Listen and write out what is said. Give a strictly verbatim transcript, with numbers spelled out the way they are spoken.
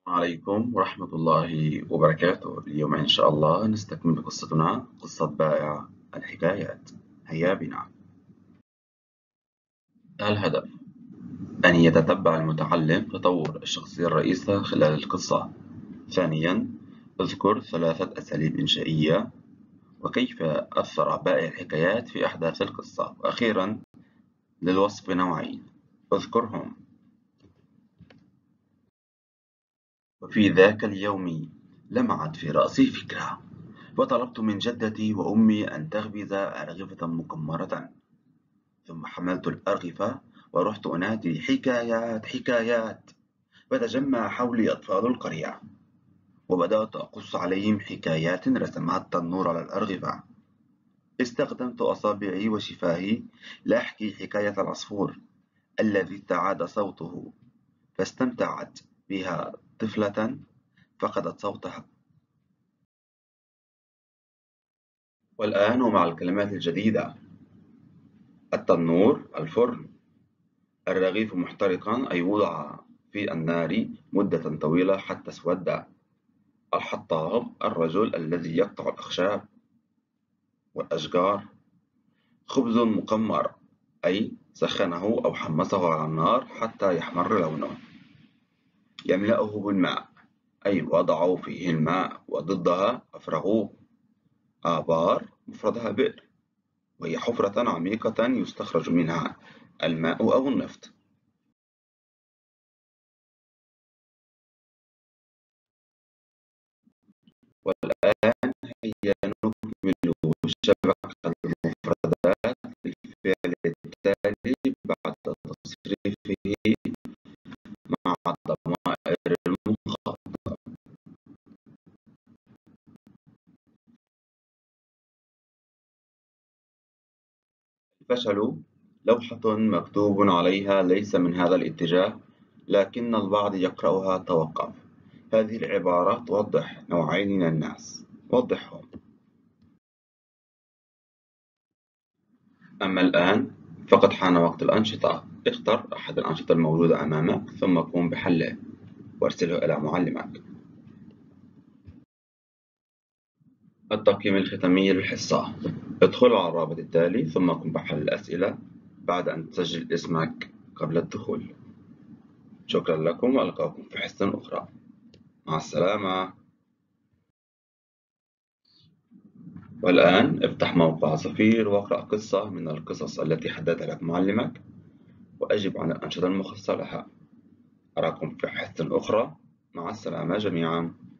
عليكم ورحمة الله وبركاته. اليوم إن شاء الله نستكمل قصتنا، قصة بائع الحكايات. هيا بنا. الهدف: أن يتتبع المتعلم تطور الشخصية الرئيسة خلال القصة. ثانياً، اذكر ثلاثة أساليب إنشائية وكيف أثر بائع الحكايات في أحداث القصة. وأخيراً، للوصف نوعين، اذكرهم. وفي ذاك اليوم لمعت في رأسي فكرة، وطلبت من جدتي وأمي أن تخبز أرغفة مكمرة. ثم حملت الأرغفة ورحت أنادي: حكايات حكايات! فتجمع حولي أطفال القرية، وبدأت أقص عليهم حكايات رسمها التنور على الأرغفة. استخدمت أصابعي وشفاهي لأحكي حكاية العصفور الذي ارتعد صوته، فاستمتعت بها طفلة فقدت صوتها. والآن ومع الكلمات الجديدة: التنور، الفرن. الرغيف محترقا، أي وضع في النار مدة طويلة حتى اسود. الحطاب، الرجل الذي يقطع الأخشاب والأشجار. خبز مقمر، أي سخنه أو حمصه على النار حتى يحمر لونه. يملأه بالماء، أي وضعوا فيه الماء وضدها أفرغوه. آبار، مفردها بئر، وهي حفرة عميقة يستخرج منها الماء أو النفط. والآن هيا نكمل شبكة المفردات بالفعل التالي بعد تصريفه مع الضمائر المخاطبة. الفشل: لوحة مكتوب عليها: ليس من هذا الاتجاه، لكن البعض يقرأها. توقف. هذه العبارة توضح نوعين من الناس، وضحهم. أما الآن فقد حان وقت الأنشطة. اختر أحد الأنشطة الموجودة أمامك ثم قم بحله وارسله إلى معلمك. التقييم الختامي للحصة: ادخل على الرابط التالي ثم قم بحل الأسئلة بعد أن تسجل اسمك قبل الدخول. شكرا لكم، وألقاكم في حصة أخرى. مع السلامة. والآن افتح موقع صفير واقرأ قصة من القصص التي حددها لك معلمك وأجب عن الأنشطة المخصصة لها. أراكم في حصة أخرى. مع السلامة جميعا.